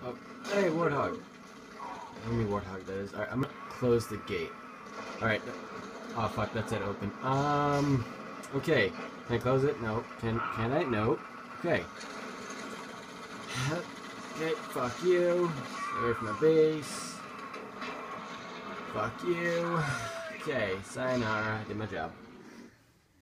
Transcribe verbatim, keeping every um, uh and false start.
Oh, hey, Warthog. How many Warthog that is? Alright, I'm gonna close the gate. Alright. Oh, fuck, that's it open. Um, okay. Can I close it? No. Can, can I? No. Okay. Okay, fuck you. Away from my base. Fuck you. Okay, sayonara. I did my job.